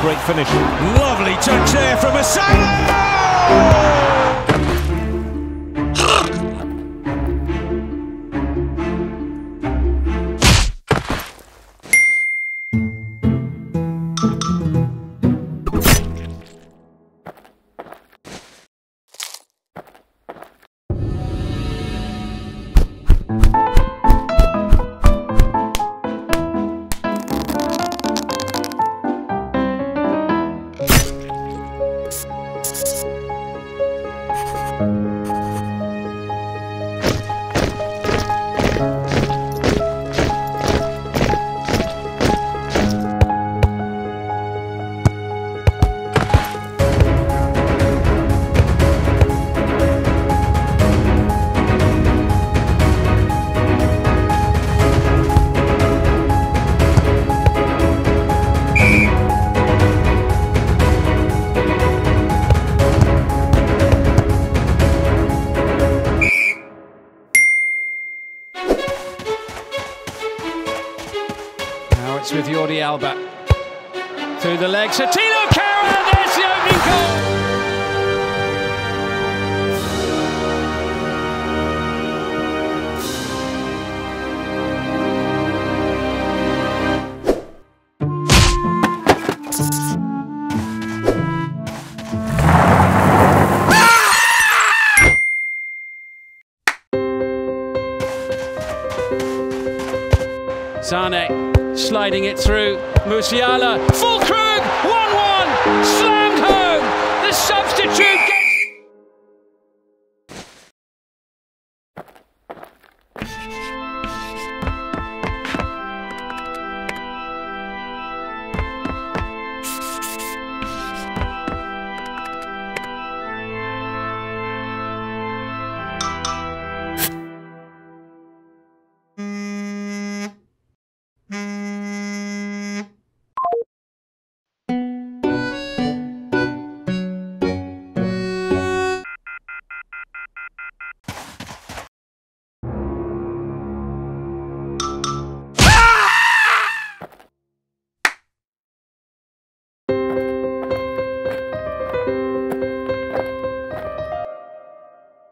great finish. Lovely touch there from Asano! Now it's with Jordi Alba. Through the legs, Tino Kara, there's the opening goal! Sane sliding it through. Musiala, Füllkrug, 1-1, slam!